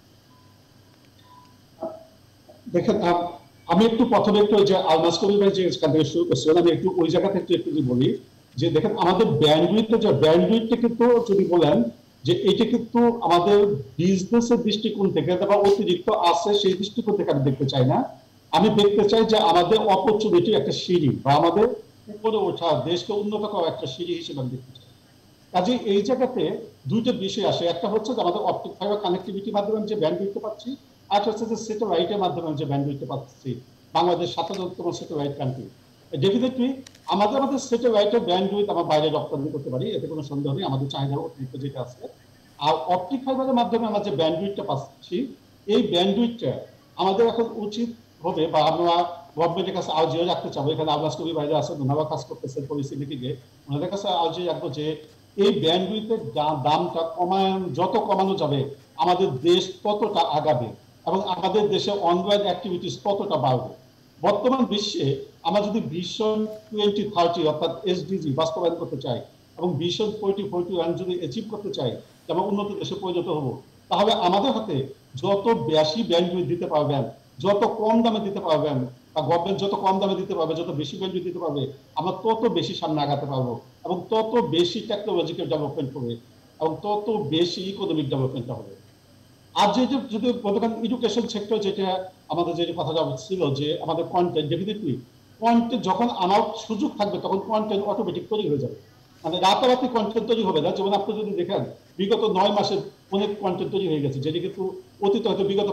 দেখেন, আমি একটু প্রথমে একটু যে আলমাস কবির ভাই যে এখান থেকে শুরু করছিলেন, আমি একটু ওই জায়গা থেকে একটু বলি যে দেখেন, আমাদের ব্যান্ডউইথ যে ব্যান্ডউইথটা কিন্তু যদি বলেন যে এটা কিন্তু আমাদের বিজনেসের দৃষ্টিকোণ থেকে বা অতিরিক্ত আছে সেই দৃষ্টিকোণ থেকে আমি দেখতে চাই না। আমি দেখতে চাই যে আমাদের অপরচুনিটি একটা সিঁড়ি, বা আমাদের উপরে ওঠা, দেশকে উন্নত করা একটা সিঁড়ি হিসেবে আমি দেখতে চাই। কাজে এই জায়গাতে দুইটা বিষয় আসে। একটা হচ্ছে যে আমাদের অপটিক ফাইবার কানেক্টিভিটির মাধ্যমে আমি যে ব্যান্ডউইথ পাচ্ছি, আর হচ্ছে যে স্যাটেলাইটের মাধ্যমে আমি যে ব্যান্ডউইথ পাচ্ছি। বাংলাদেশ সাতান্নতম স্যাটেলাইট কান্ট্রি। ডেফিনেটলি আমাদের আমাদের স্যাটেলাইটের ব্যান্ডউইথ আমরা বাইরে রপ্তানি করতে পারি, এতে কোনো সন্দেহ নেই। আমাদের চাহিদা অতিরিক্ত যেটা আছে, আর অপটিক ফাইবারের মাধ্যমে আমরা যে ব্যান্ডউইথটা পাচ্ছি, এই ব্যান্ডউইথটা আমাদের এখন উচিত হবে, বা আমরা গভর্নমেন্টের কাছে আর্জিও রাখতে চাবো, এখানে আব্বাস কবি বাইরে আছে, ধন্যবাদ কাজ করতেছেন পরিস্থিতিকে, ওনাদের কাছে আর্জিও রাখবো যে এই ব্যান্ডউইথের দামটা কমায়, যত কমানো যাবে আমাদের দেশ ততটা আগাবে এবং আমাদের দেশে অনলাইন অ্যাক্টিভিটিস ততটা বাড়বে। বর্তমান বিশ্বে আমরা যদি ভিশন টোয়েন্টি থার্টি অর্থাৎ এসডিজি বাস্তবায়ন করতে চাই এবং ভিশন ফোর্টি ফোর্টি ওয়ান যদি অ্যাচিভ করতে চাই, যেমন উন্নত দেশে পরিণত হবো, তাহলে আমাদের হাতে যত বেশি ব্যান্ডউইথ দিতে পারবেন, যত কম দামে দিতে পারবেন, বা গভর্নমেন্ট যত কম দামে দিতে পারবে, যত বেশি ব্যান্ডউইথ দিতে পারবে, আমরা তত বেশি সামনে আগাতে পারবো এবং তত বেশি টেকনোলজিক্যাল ডেভেলপমেন্ট হবে এবং তত বেশি ইকোনমিক ডেভেলপমেন্টটা হবে। আর যেটা যদি এডুকেশন সেক্টর, যেটা আমাদের যেটা কথা ছিল যে আমাদের কন্টেন্ট, ডেফিনেটলি কন্টেন্ট যখন আমার সুযোগ থাকবে তখন কন্টেন্ট অটোমেটিক তৈরি হয়ে যাবে, মানে রাতারাতি কন্টেন্ট তৈরি হবে না। যেমন আপনি যদি দেখেন বিগত নয় মাসে অনেক কন্টেন্ট তৈরি হয়ে গেছে, যেটি কিন্তু অতীত হয়তো বিগত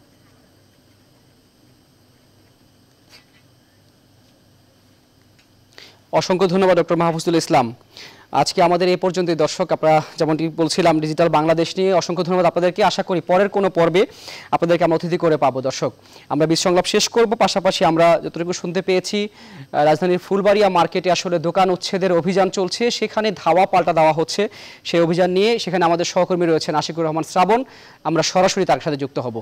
অসংখ্য ধন্যবাদ ডক্টর মাহফুজুল ইসলাম। আজকে আমাদের এই পর্যন্ত দর্শক, আপনারা যেমনটি বলছিলাম ডিজিটাল বাংলাদেশ নিয়ে অসংখ্য ধন্যবাদ আপনাদেরকে। আশা করি পরের কোনো পর্বে আপনাদেরকে আমরা অতিথি করে পাবো। দর্শক, আমরা বিশ্বংলাপ শেষ করব, পাশাপাশি আমরা যতটুকু শুনতে পেয়েছি রাজধানীর ফুলবাড়িয়া মার্কেটে আসলে দোকান উচ্ছেদের অভিযান চলছে, সেখানে ধাওয়া পাল্টা দেওয়া হচ্ছে। সেই অভিযান নিয়ে সেখানে আমাদের সহকর্মী রয়েছেন আশিকুর রহমান শ্রাবণ, আমরা সরাসরি তার সাথে যুক্ত হব।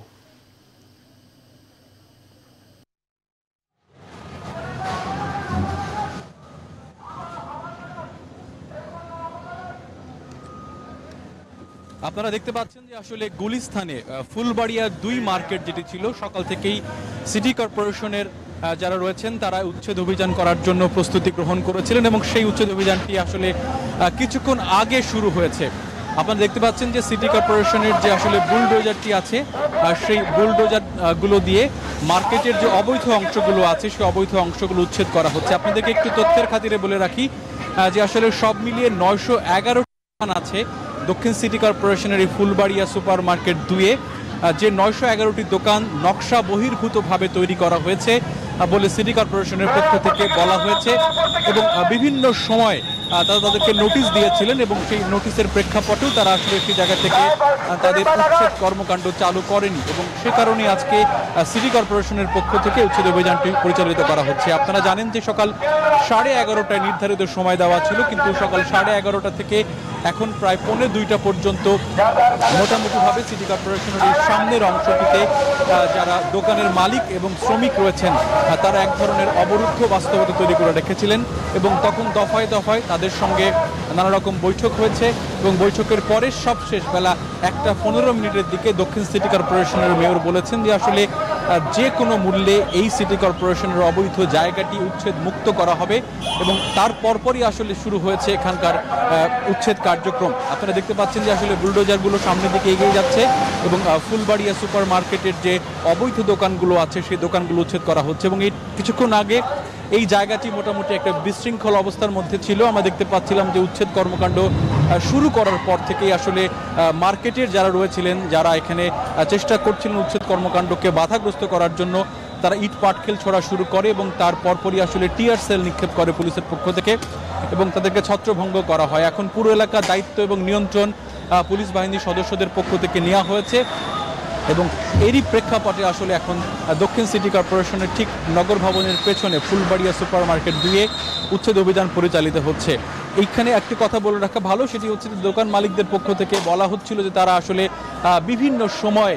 আপনারা দেখতে পাচ্ছেন যে আসলে গুলিস্তানে ফুলবাড়িয়ার দুই মার্কেট যেটি ছিল, সকাল থেকেই সিটি কর্পোরেশনের যারা রয়েছেন তারা উচ্ছেদ অভিযান করার জন্য প্রস্তুতি গ্রহণ করেছিলেন এবং সেই উচ্ছেদ অভিযানটি আসলে কিছুক্ষণ আগে শুরু হয়েছে। আপনারা দেখতে পাচ্ছেন যে সিটি কর্পোরেশনের যে আসলে বুলডোজারটি আছে, সেই বুলডোজার গুলো দিয়ে মার্কেটের যে অবৈধ অংশগুলো আছে সেই অবৈধ অংশগুলো উচ্ছেদ করা হচ্ছে। আপনাদেরকে একটু তথ্যের খাতিরে বলে রাখি যে আসলে সব মিলিয়ে নয়শো এগারো দোকান আছে দক্ষিণ সিটি কর্পোরেশনের এই ফুলবাড়িয়া সুপার মার্কেট দুয়ে, যে নয়শো এগারোটি দোকান নকশা বহির্ভূতভাবে তৈরি করা হয়েছে বলে সিটি কর্পোরেশনের পক্ষ থেকে বলা হয়েছে এবং বিভিন্ন সময় তারা তাদেরকে নোটিশ দিয়েছিলেন এবং সেই নোটিশের প্রেক্ষাপটেও তারা আসলে একটি জায়গা থেকে তাদের উচ্ছেদ কর্মকাণ্ড চালু করেনি এবং সে কারণে আজকে সিটি কর্পোরেশনের পক্ষ থেকে উচ্ছেদ অভিযানটি পরিচালিত করা হচ্ছে। আপনারা জানেন যে সকাল সাড়ে এগারোটায় নির্ধারিত সময় দেওয়া ছিল, কিন্তু সকাল সাড়ে এগারোটা থেকে এখন প্রায় পৌনে দুইটা পর্যন্ত মোটামুটিভাবে সিটি কর্পোরেশনের এই সামনের অংশটিতে যারা দোকানের মালিক এবং শ্রমিক রয়েছেন তারা এক ধরনের অবরুদ্ধ বাস্তবতা তৈরি করে রেখেছিলেন এবং তখন দফায় দফায় তাদের সঙ্গে নানা রকম বৈঠক হয়েছে এবং বৈঠকের পরে সবশেষ বেলা একটা পনেরো মিনিটের দিকে দক্ষিণ সিটি কর্পোরেশনের মেয়র বলেছেন যে আসলে যে কোনো মূল্যে এই সিটি কর্পোরেশনের অবৈধ জায়গাটি উচ্ছেদ মুক্ত করা হবে এবং তার পরপরই আসলে শুরু হয়েছে এখানকার উচ্ছেদ কার্যক্রম। আপনারা দেখতে পাচ্ছেন যে আসলে বুলডোজারগুলো সামনের দিকে এগিয়ে যাচ্ছে এবং ফুলবাড়িয়া সুপার মার্কেটের যে অবৈধ দোকানগুলো আছে সেই দোকানগুলো উচ্ছেদ করা হচ্ছে এবং এই কিছুক্ষণ আগে এই জায়গাটি মোটামুটি একটা বিশৃঙ্খল অবস্থার মধ্যে ছিল। আমরা দেখতে পাচ্ছিলাম যে উচ্ছেদ কর্মকাণ্ড শুরু করার পর থেকেই আসলে মার্কেটের যারা রয়েছিলেন, যারা এখানে চেষ্টা করছিলেন উচ্ছেদ কর্মকাণ্ডকে বাধাগ্রস্ত করার জন্য, তারা ইট পাটকেল ছোড়া শুরু করে এবং তার পরপরই আসলে টিয়ার সেল নিক্ষেপ করে পুলিশের পক্ষ থেকে এবং তাদেরকে ছত্রভঙ্গ করা হয়। এখন পুরো এলাকার দায়িত্ব এবং নিয়ন্ত্রণ পুলিশ বাহিনীর সদস্যদের পক্ষ থেকে নেওয়া হয়েছে এবং এরই প্রেক্ষাপটে আসলে এখন দক্ষিণ সিটি কর্পোরেশনের ঠিক নগর ভবনের পেছনে ফুলবাড়িয়া সুপার মার্কেট দুয়ে উচ্ছেদ অভিযান পরিচালিত হচ্ছে। এইখানে একটি কথা বলে রাখা ভালো, সেটি হচ্ছে যে দোকান মালিকদের পক্ষ থেকে বলা হচ্ছিল যে তারা আসলে বিভিন্ন সময়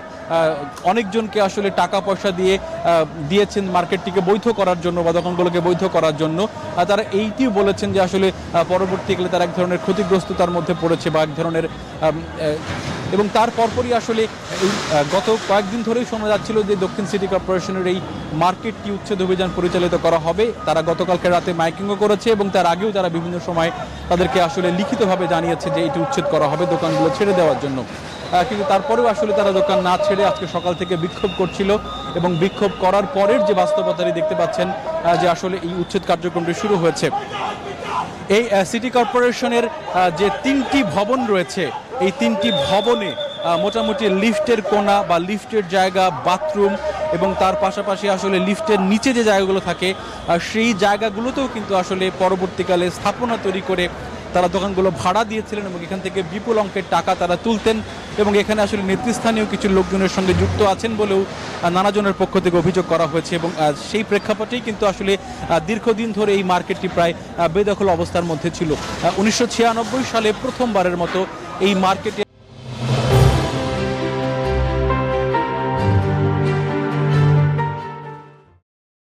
অনেকজনকে আসলে টাকা পয়সা দিয়ে দিয়েছেন মার্কেটটিকে বৈধ করার জন্য বা দোকানগুলোকে বৈধ করার জন্য। তারা এইটিও বলেছেন যে আসলে পরবর্তীকালে তারা এক ধরনের ক্ষতিগ্রস্ততার মধ্যে পড়েছে বা এক ধরনের এবং তার পরপরই আসলে এই গত কয়েকদিন ধরেই শোনা যাচ্ছিল যে দক্ষিণ সিটি কর্পোরেশনের এই মার্কেটটি উচ্ছেদ অভিযান পরিচালিত করা হবে। তারা গতকালকে রাতে মাইকিংও করেছে এবং তার আগেও তারা বিভিন্ন সময় তাদেরকে আসলে লিখিতভাবে জানিয়েছে যে এটি উচ্ছেদ করা হবে দোকানগুলো ছেড়ে দেওয়ার জন্য, কিন্তু তারপরেও আসলে তারা দোকান না ছেড়ে আজকে সকাল থেকে বিক্ষোভ করছিল এবং বিক্ষোভ করার পরের যে বাস্তবতাটি দেখতে পাচ্ছেন যে আসলে এই উচ্ছেদ কার্যক্রমটি শুরু হয়েছে। এই সিটি কর্পোরেশনের যে তিনটি ভবন রয়েছে এই তিনটি ভবনে মোটামুটি লিফটের কোণা বা লিফটের জায়গা, বাথরুম এবং তার পাশাপাশি আসলে লিফটের নিচে যে জায়গাগুলো থাকে সেই জায়গাগুলোতেও কিন্তু আসলে পরবর্তীকালে স্থাপনা তৈরি করে তারা দোকানগুলো ভাড়া দিয়েছিলেন এবং এখান থেকে বিপুল অঙ্কের টাকা তারা তুলতেন এবং এখানে আসলে নেতৃস্থানীয় কিছু লোকজনের সঙ্গে যুক্ত আছেন বলেও নানাজনের পক্ষ থেকে অভিযোগ করা হয়েছে এবং সেই প্রেক্ষাপটেই কিন্তু আসলে দীর্ঘদিন ধরে এই মার্কেটটি প্রায় বেদখল অবস্থার মধ্যে ছিল। উনিশশো ছিয়ানব্বই সালে প্রথমবারের মতো এই মার্কেটে